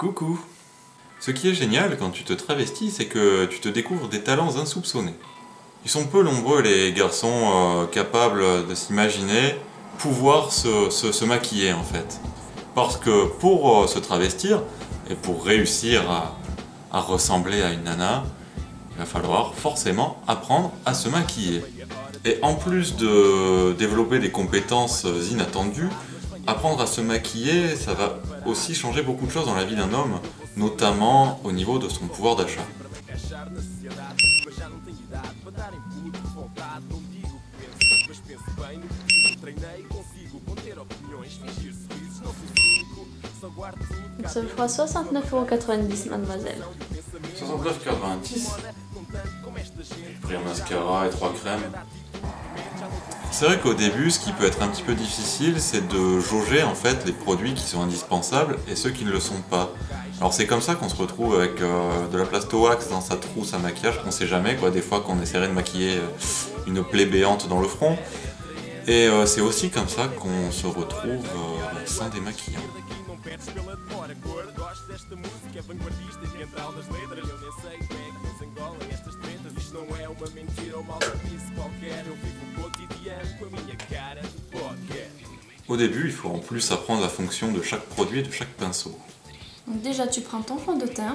Coucou! Ce qui est génial quand tu te travestis, c'est que tu te découvres des talents insoupçonnés. Ils sont peu nombreux les garçons capables de s'imaginer pouvoir se maquiller en fait. Parce que pour se travestir et pour réussir à ressembler à une nana, il va falloir forcément apprendre à se maquiller. Et en plus de développer des compétences inattendues, apprendre à se maquiller, ça va aussi changer beaucoup de choses dans la vie d'un homme, notamment au niveau de son pouvoir d'achat. Donc ça me fera 69,90 €, mademoiselle. 69,90 €. J'ai pris un mascara et 3 crèmes. C'est vrai qu'au début, ce qui peut être un petit peu difficile, c'est de jauger en fait les produits qui sont indispensables et ceux qui ne le sont pas. Alors c'est comme ça qu'on se retrouve avec de la plasto-wax dans sa trousse à maquillage, qu'on sait jamais quoi, des fois qu'on essaierait de maquiller une plaie béante dans le front. Et c'est aussi comme ça qu'on se retrouve sans démaquillant. Au début, il faut en plus apprendre la fonction de chaque produit et de chaque pinceau. Donc déjà tu prends ton fond de teint.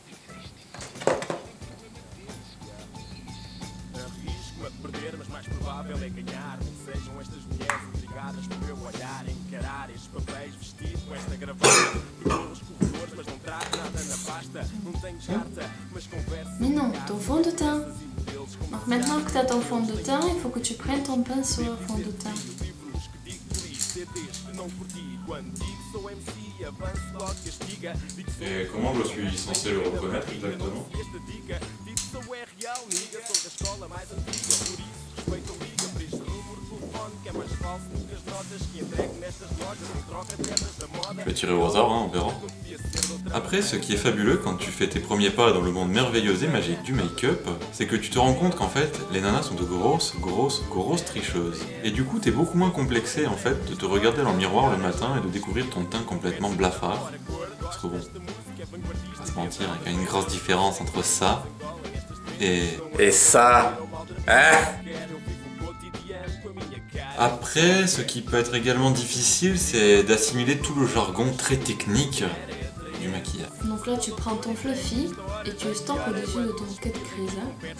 Mais non, ton fond de teint. Donc maintenant que tu as ton fond de teint, il faut que tu prennes ton pinceau à fond de teint. Et comment je suis censé le reconnaître exactement? Je vais tirer au hasard, on verra. Après, ce qui est fabuleux quand tu fais tes premiers pas dans le monde merveilleux et magique du make-up, c'est que tu te rends compte qu'en fait, les nanas sont de grosses tricheuses. Et du coup, t'es beaucoup moins complexé en fait de te regarder dans le miroir le matin et de découvrir ton teint complètement blafard. Parce que bon, on va se mentir, il y a une grosse différence entre ça et ça. Hein? Après, ce qui peut être également difficile, c'est d'assimiler tout le jargon très technique du maquillage. Donc là tu prends ton fluffy et tu estampes au-dessus de ton cut crease.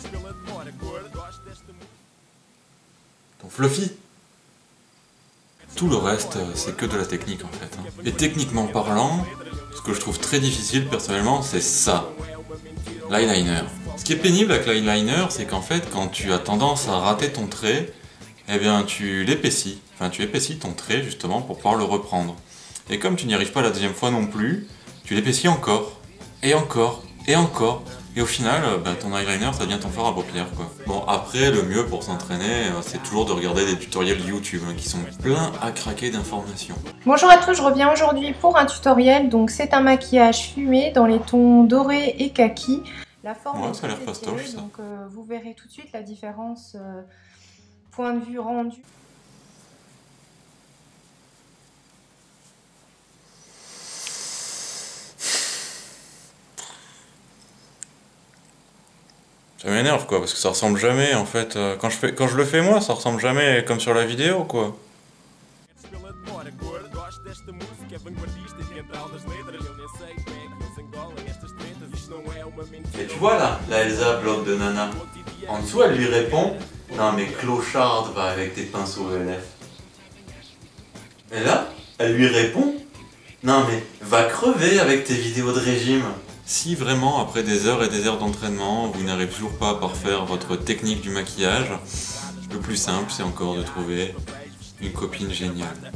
Ton fluffy. Tout le reste, c'est que de la technique en fait. Et techniquement parlant, ce que je trouve très difficile personnellement, c'est ça. L'eyeliner. Ce qui est pénible avec l'eyeliner, c'est qu'en fait, quand tu as tendance à rater ton trait, eh bien tu l'épaissis. Enfin, tu épaissis ton trait justement pour pouvoir le reprendre. Et comme tu n'y arrives pas la deuxième fois non plus, tu l'épaissis encore, et encore, et encore. Et au final, ton eyeliner, ça devient ton fard à paupières, quoi. Bon, après, le mieux pour s'entraîner, c'est toujours de regarder des tutoriels YouTube, qui sont pleins à craquer d'informations. Bonjour à tous, je reviens aujourd'hui pour un tutoriel. Donc c'est un maquillage fumé dans les tons doré et kaki. La forme ouais, ça a l'air fastoche, ça. Donc vous verrez tout de suite la différence point de vue rendu. Ça m'énerve quoi, parce que ça ressemble jamais en fait. Quand je le fais moi, ça ressemble jamais comme sur la vidéo quoi. Et tu vois là, la Elsa blog de Nana. En dessous elle lui répond: non mais clocharde, va avec tes pinceaux ELF. Et là, elle lui répond: non mais va crever avec tes vidéos de régime. Si vraiment, après des heures et des heures d'entraînement, vous n'arrivez toujours pas à parfaire votre technique du maquillage, le plus simple, c'est encore de trouver une copine géniale.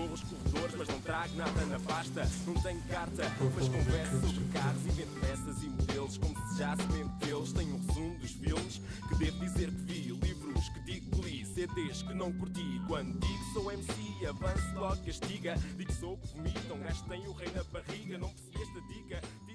CDs que não curti. Quando digo sou MC, avanço logo castiga. Digo sou que vomitam, gajo tem o rei na barriga. Não percebeste a dica?